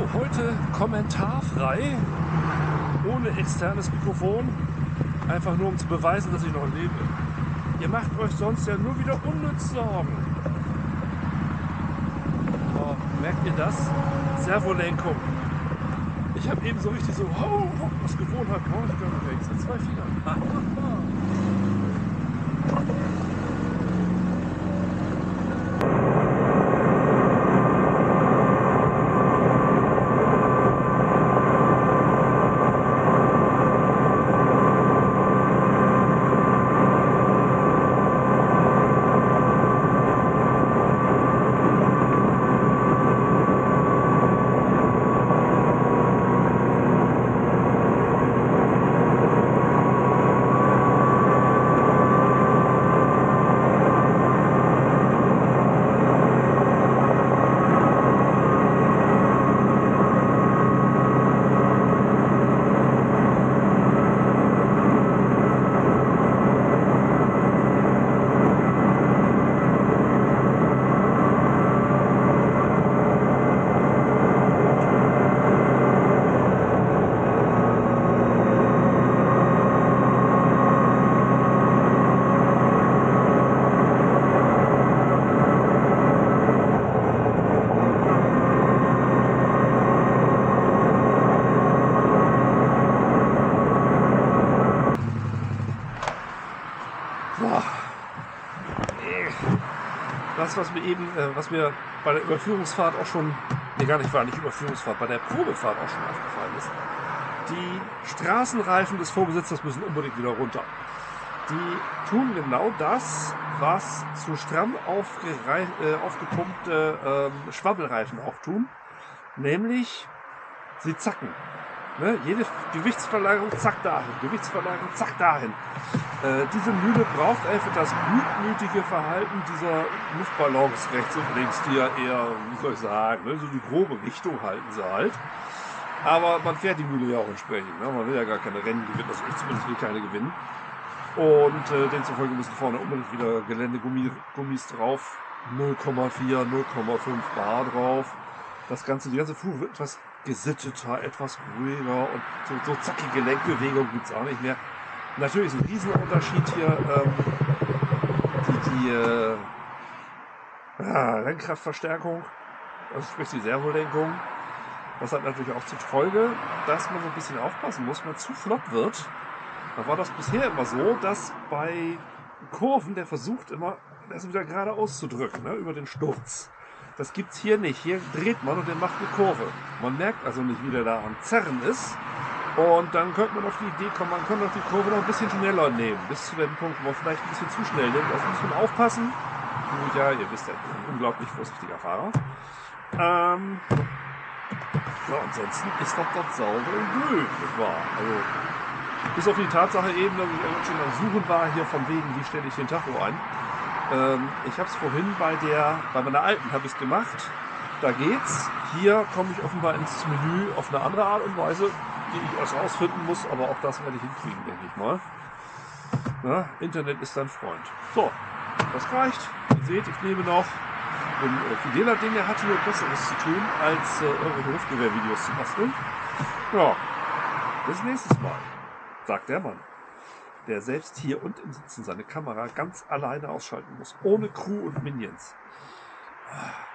heute kommentarfrei, ohne externes Mikrofon, einfach nur um zu beweisen, dass ich noch lebe. Ihr macht euch sonst ja nur wieder unnütz Sorgen. Oh, merkt ihr das? Servolenkung. Ich habe eben so richtig so, was Gewohnheit brauche ich gar nicht mehr. Jetzt 2 Finger. Das, was mir bei der Überführungsfahrt auch schon, war nicht Überführungsfahrt, bei der Probefahrt auch schon aufgefallen ist. Die Straßenreifen des Vorbesitzers müssen unbedingt wieder runter. Die tun genau das, was zu stramm aufgepumpte Schwabbelreifen auch tun, nämlich sie zacken. Ne? Jede Gewichtsverlagerung, zack dahin, Gewichtsverlagerung, zack dahin. Diese Mühle braucht einfach das gutmütige Verhalten dieser Luftballons rechts und links, die ja eher, wie soll ich sagen, ne, so die grobe Richtung halten sie halt. Aber man fährt die Mühle ja auch entsprechend. Ne? Man will ja gar keine Rennen gewinnen, also ich zumindest will keine gewinnen. Und demzufolge müssen vorne unbedingt wieder Geländegummis drauf, 0,4, 0,5 Bar drauf. Die ganze Fuhr wird etwas gesitteter, etwas ruhiger und so zackige Lenkbewegung gibt es auch nicht mehr. Natürlich ist ein Riesenunterschied hier Lenkkraftverstärkung, also sprich die Servolenkung. Das hat natürlich auch zur Folge, dass man so ein bisschen aufpassen muss, wenn man zu flott wird. Da war das bisher immer so, dass bei Kurven der versucht immer, das wieder gerade auszudrücken, ne, über den Sturz. Das gibt's hier nicht. Hier dreht man und der macht eine Kurve. Man merkt also nicht, wie der da am Zerren ist. Und dann könnte man auf die Idee kommen, man könnte auch die Kurve noch ein bisschen schneller nehmen. Bis zu dem Punkt, wo man vielleicht ein bisschen zu schnell nimmt. Also muss man aufpassen. Ja, ihr wisst ja, ich bin ein unglaublich vorsichtiger Fahrer. Ja, ansonsten ist das saubere Müll, nicht wahr? Also, bis auf die Tatsache eben, dass ich schon am Suchen war, hier von wegen, wie stelle ich den Tacho ein. Ich habe es vorhin bei meiner alten habe ich es gemacht. Da geht's. Hier komme ich offenbar ins Menü auf eine andere Art und Weise, die ich erst rausfinden muss, aber auch das werde ich hinkriegen, denke ich mal. Na, Internet ist dein Freund. So, das reicht. Ihr seht, ich lebe noch. Und Fidela Dinge hat hier Besseres zu tun, als irgendwelche Luftgewehrvideos zu basteln. Ja, bis nächstes Mal, sagt der Mann, der selbst hier und im Sitzen seine Kamera ganz alleine ausschalten muss, ohne Crew und Minions.